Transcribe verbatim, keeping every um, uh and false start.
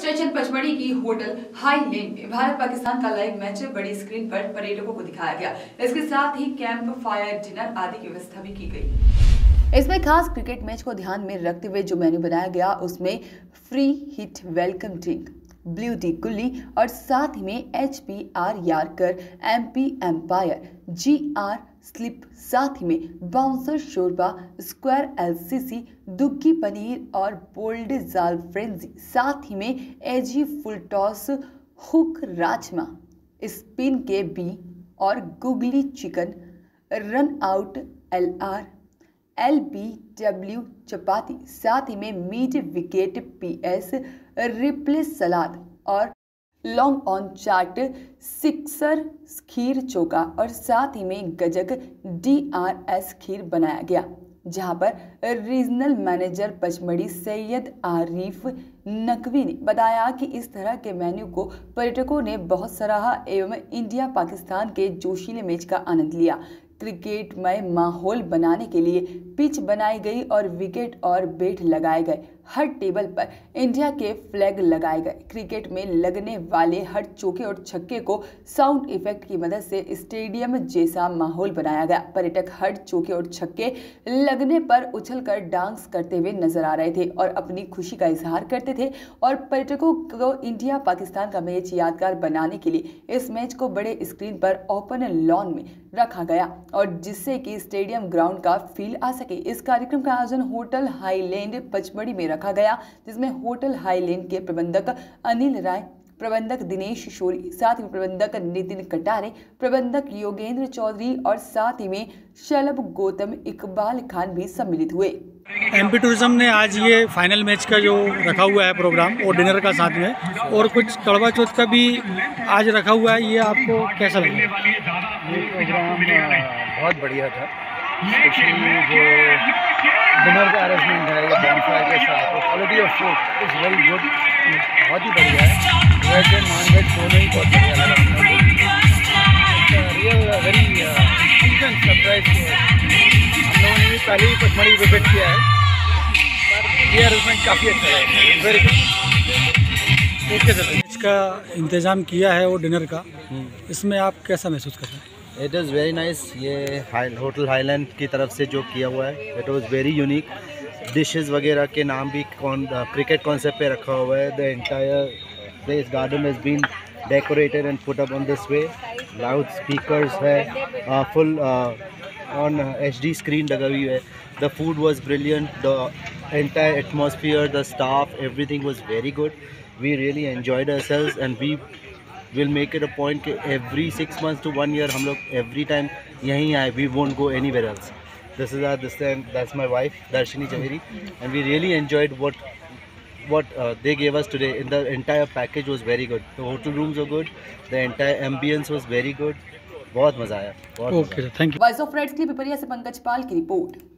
सचिन पचमढ़ी की hotel high लेन में भारत पाकिस्तान का लाइव मैच बड़ी स्क्रीन पर पर्यटकों को दिखाया गया। इसके साथ ही कैंप फायर, डिनर आदि की व्यवस्था भी की गई। इसमें खास क्रिकेट मैच को ध्यान में रखते हुए जो मेन्यू बनाया गया उसमें free hit welcome drink, blue tea कुल्ली और साथ ही में H P R yorker, M P umpire, G R slip, साथ ही में बाउंसर शोरबा, स्क्वायर एलसीसी, दुग्गी पनीर और बोल्ड जाल फ्रेंजी, साथ ही में एजी फुल टॉस, हुक राजमा, स्पिन के बी और googly chicken, run out L R, L B W चपाती, साथ ही में meat wicket P S, replay salad और लॉन्ग ऑन चाट, सिक्सर खीर चोका और साथ ही में गजक डी आर एस खीर बनाया गया, जहां पर रीजनल मैनेजर पचमढ़ी सैयद आरिफ नकवी ने बताया कि इस तरह के मेन्यू को पर्यटकों ने बहुत सराहा एवं इंडिया पाकिस्तान के जोशीले मैच का आनंद लिया। क्रिकेटमय माहौल बनाने के लिए पिच बनाई गई और विकेट और बैट लगाए गए। हर टेबल पर इंडिया के फ्लैग लगाए गए। क्रिकेट में लगने वाले हर चौके और छक्के को साउंड इफेक्ट की मदद से स्टेडियम जैसा माहौल बनाया गया। पर्यटक हर चौके और छक्के लगने पर उछलकर डांस करते हुए नजर आ रहे थे और अपनी खुशी का इजहार करते थे और पर्यटकों को इंडिया पाकिस्तान का मैच यादगार बनाने के लिए इस मैच को बड़े स्क्रीन पर ओपन लॉन में रखा गया और जिससे कि स्टेडियम ग्राउंड का फील आ सके। इस कार्यक्रम का आयोजन होटल हाईलैंड पचमढ़ी में रखा गया, जिसमें होटल हाईलैंड के प्रबंधक अनिल राय, प्रबंधक दिनेश शोरी, साथ ही प्रबंधक नितिन कटारे, प्रबंधक योगेंद्र चौधरी और साथ ही में शलभ गौतम, इकबाल खान भी सम्मिलित हुए। एमपी टूरिज्म ने आज ये फाइनल मैच का जो रखा हुआ है प्रोग्राम और डिनर का साथ में और कुछ कड़वा चौथ का भी आज रखा हुआ है, ये आपको कैसा लगा? ये प्रोग्राम बहुत बढ़िया था, स्पेशली जो डिनर का अरेंजमेंट है ये बॉनफायर के साथ, तो quality of food is very good, बहुत ही बढ़िया है। वेज एंड नॉन वेज दोनों ही बहुत बढ़िया लगा। Real very pleasant surprise. हम लोगों ने भी पहले ही पचमढ़ी विजिट किया है, पर ये अरेंजमेंट काफ़ी अच्छा है, वेरी गुड। ओके सर, इसका इंतज़ाम किया है और डिनर का, इसमें आप कैसा महसूस कर रहे हैं? It is very nice. ये हाई होटल हाईलैंड की तरफ से जो किया हुआ है it was very unique. Dishes वगैरह के नाम भी कौन क्रिकेट कॉन्सेप्ट पे रखा हुआ है। The entire place garden has been decorated and put up on this way. Loud speakers है, full on H D screen लगा हुई है। The food was brilliant, the entire atmosphere, the staff, everything was very good. We really enjoyed ourselves and we will make it a point कि every six months to one year हम लोग every time यहीं आए। We won't go anywhere else. This is our this time that's my wife Darshani Zaveri and we really enjoyed what what uh, they gave us today. In the entire package was very good. The hotel rooms were good, the entire ambience was very good. बहुत मज़ा आया। Okay, thank you. Voice of Reds के लिए पिपरिया से पंकज पाल की report.